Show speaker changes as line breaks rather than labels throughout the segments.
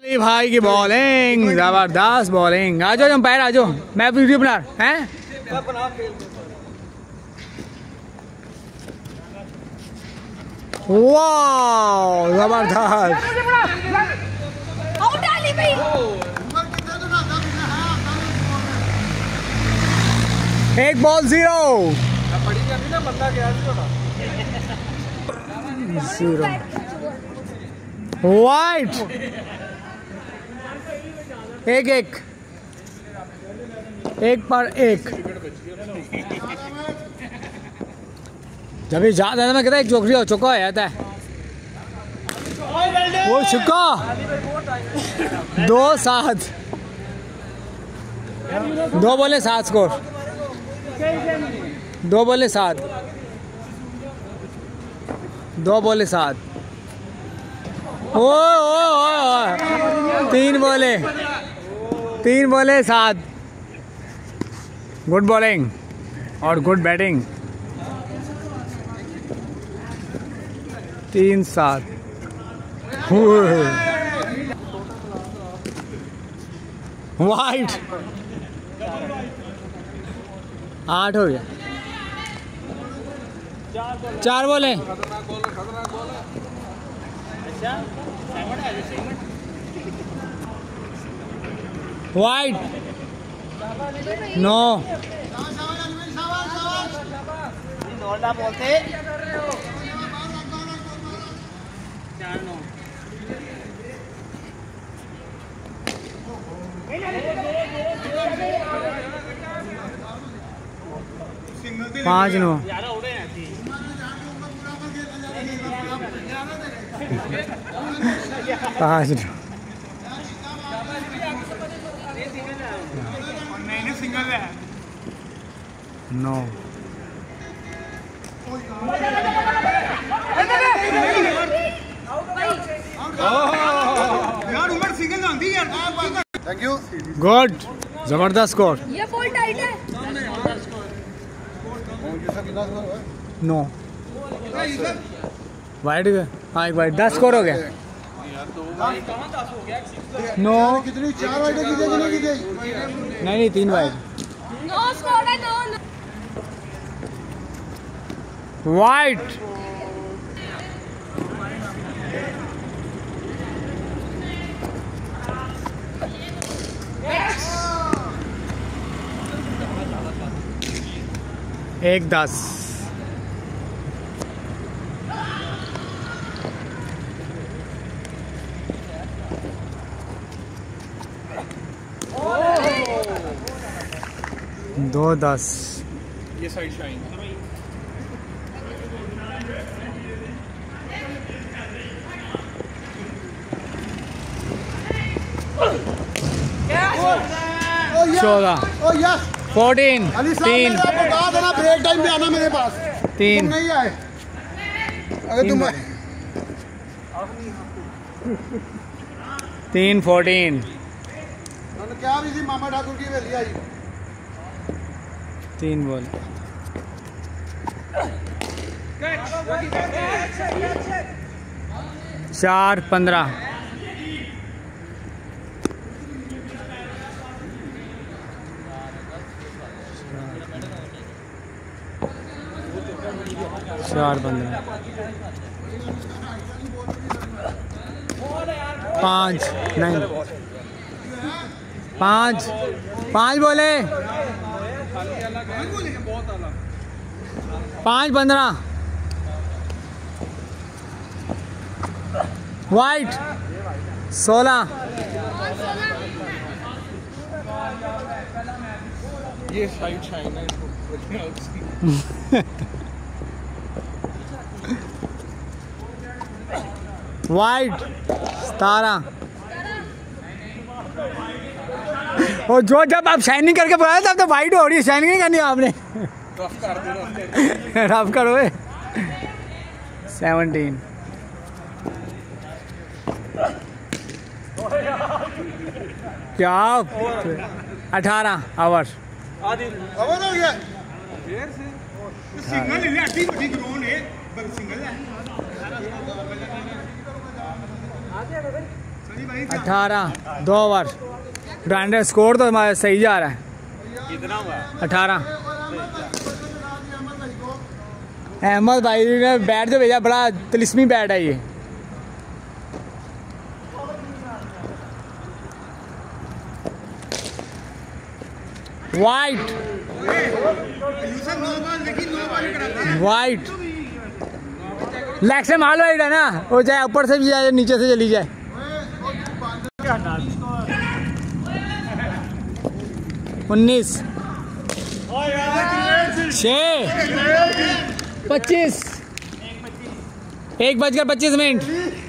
भाई की बॉलिंग, जबरदस्त बॉलिंग। आ जाओ अंपायर, आ जाओ, मैं वीडियो बना हैं। वाह जबरदस्त। एक बॉल 0 वाइट। एक पर एक। जब ये जाता है मैं कहता एक चौकरी हो चुका हो जाता है। वो चुका 2-7। 2 बॉले 7 स्कोर। 2 बॉले 7। 2 बॉले 7। ओ 3 बॉले 7। गुड बॉलिंग और गुड बैटिंग। 3-7। वाइट 8 हो गया। 4 बॉले। वाइट 9। बोलते 5-9। 5-9। सिंगल है 9। यार उमर सिंगल आंदी यार। Thank you. गुड जबरदस्त स्कोर। ये बॉल टाइट है। 9 वाइट। हाँ एक वाइट। 10 स्कोर हो गया। 9 कितनी 4 वाइट नहीं 3 वाइट। 9 स्कोर है। 9 वाइट। एक 10। दो 10। ये साइड शाइन। चौदह 14। 3
कहा था ना ब्रेक टाइम पे आना मेरे पास।
3
नहीं आए। अगर तुम
3 14।
क्या भी थी मामा ठाकुर की वेली आई।
3 बॉल। 4 15। 4 15। 5 नहीं 5 बोले। 5 15। वाइट 16।
ये साइड शाइन है।
वाइट 17। और जो जब आप शाइनिंग करके बोला तब तो वाइट हो रही है। शाइनिंग नहीं करनी आपने। रफ करो 17। क्या 18 आवर
हो गया। सिंगल है अड्डी बड़ी ग्राउंड है पर सिंगल है।
18 2 ओवर। ग्राइंडर स्कोर तो हमारा सही जा रहा है।
कितना हुआ?
18। अहमद भाई ने बैट जो भेजा बड़ा तिलिस्मी बैट है ये। वाइट वाइट लेग से माल वाइट है ना, वो चाहे ऊपर से भी जाए नीचे से चली जाए। 19 6 25 1:25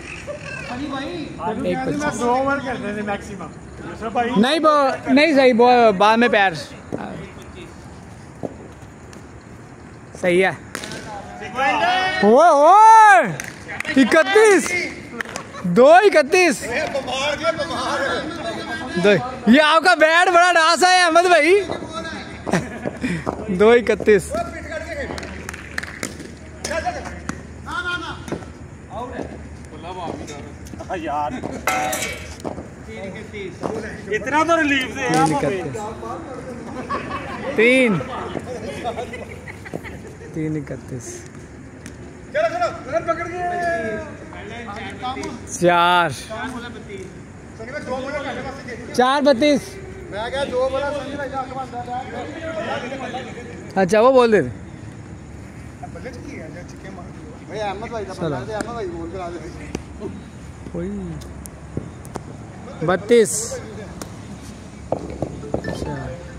नहीं सही बाद में पैर सही है। 31 2:31 ये आपका बैट बड़ा डांस है अहमद भाई। 2:31
यार इतना तो रिलीफ से
3:31 4:32 अच्छा वो बोल दे। चलो 32